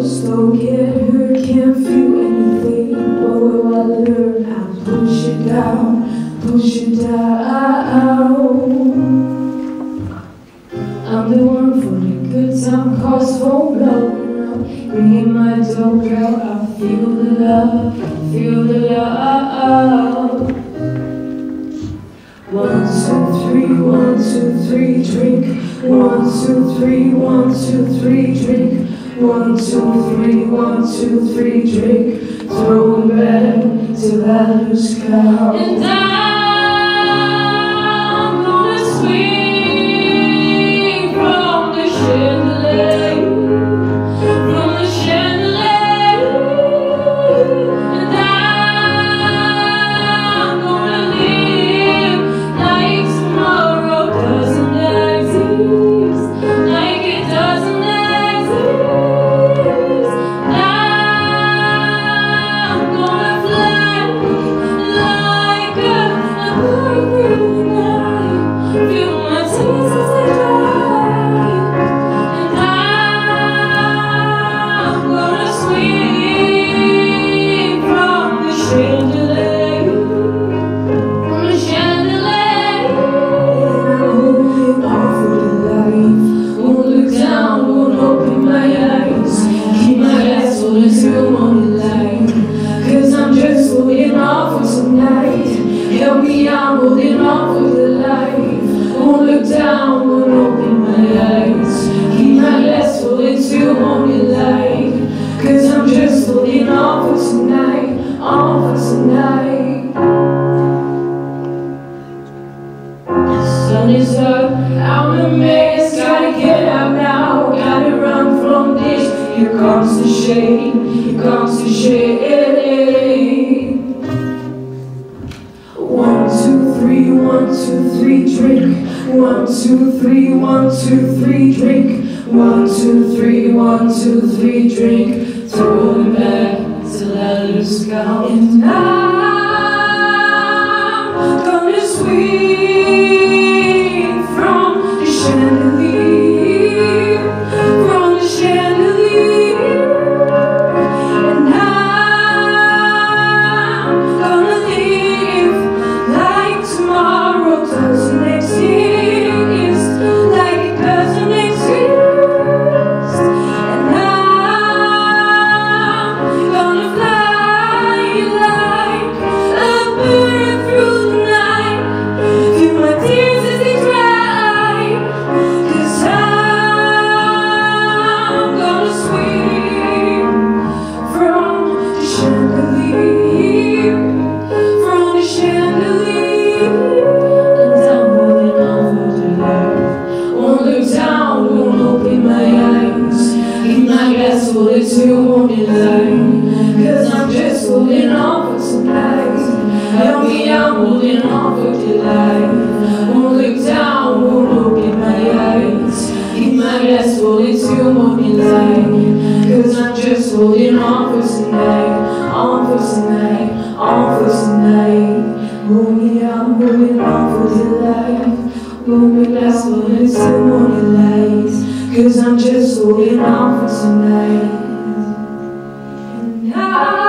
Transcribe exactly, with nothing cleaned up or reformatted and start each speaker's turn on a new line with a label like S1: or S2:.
S1: close, don't get hurt, can't feel anything. What will I learn? I'll push it down, push it down. I'm the one for the good time, cause for blowing up. Ringing my doorbell, I feel the love, I feel the love. One, two, three, one, two, three, drink. One, two, three, one, two, three, drink. One, two, three, one, two, three, drink. Throw it back till I lose count. And I'm gonna swing from the chandelier, from the chandelier. And I'm gonna live like tomorrow doesn't exist, like it doesn't exist. I'm gonna fly like a, a bird through the night, feel my tears as they dry. And I'm gonna swing from the chandelier, from the chandelier. And I'm holding on for the life. Won't look down, won't open my eyes. Keep my eyes full until morning light. Cause I'm just holding on for tonight. Help me, I'm holding on for the life. Won't look down, won't open my eyes. Keep my glass full until morning light. Cause I'm just holding on for tonight, on for tonight. The sun is up, I'm a mess, gotta get out now, gotta run from this. Here comes the shade, here comes the shade. One, two, three, one, two, three, drink. One, two, three, one, two, three, drink. One, two, three, one, two, three, drink. Throw it back till I lose count. And I'm gonna swing from the chandelier, from the chandelier. And I'm gonna live like tomorrow doesn't exist, like it doesn't exist. And I'm gonna fly like a bird through the night, feel my tears as they dry. Cause I'm gonna swing from the chandelier, from the chandelier. And I'm holding on for the life. Won't look down, won't open my eyes. Keep my glass full until morning light. Cause I'm just holding on for tonight. Help me, I'm holding on for the life. Won't look down, won't open my eyes. Keep my glass full until morning light. Cause I'm just holding on for tonight, on for tonight, on for tonight. Hold me, I'm holding on for the life. Hold me glass full until morning light. Cause I'm just holding on for tonight. And I